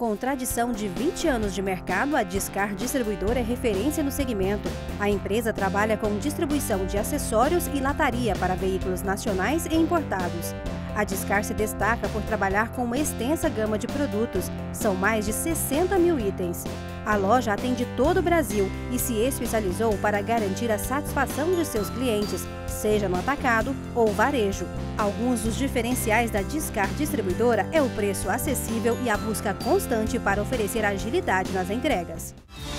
Com tradição de 20 anos de mercado, a Discar Distribuidora é referência no segmento. A empresa trabalha com distribuição de acessórios e lataria para veículos nacionais e importados. A Discar se destaca por trabalhar com uma extensa gama de produtos, são mais de 60 mil itens. A loja atende todo o Brasil e se especializou para garantir a satisfação de seus clientes, seja no atacado ou varejo. Alguns dos diferenciais da Discar Distribuidora é o preço acessível e a busca constante para oferecer agilidade nas entregas.